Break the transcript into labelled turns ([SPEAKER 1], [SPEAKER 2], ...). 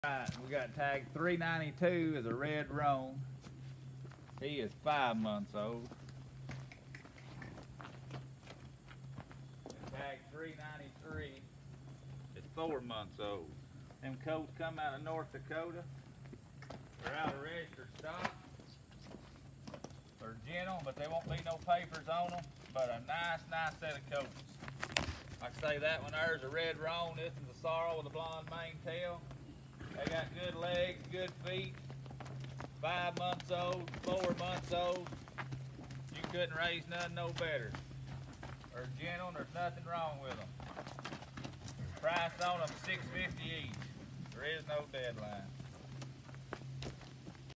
[SPEAKER 1] Right, we got tag 392 as a red roan. He is 5 months old. And tag 393 is 4 months old. Them colts come out of North Dakota. They're out of registered stock. They're gentle, but there won't be no papers on them. But a nice set of colts. Like I say, that one there's a red roan. This is a sorrel with a blonde mane tail. They got good legs, good feet. 5 months old, 4 months old. You couldn't raise none no better. They're gentle and there's nothing wrong with them. Price on them $6.50 each. There is no deadline.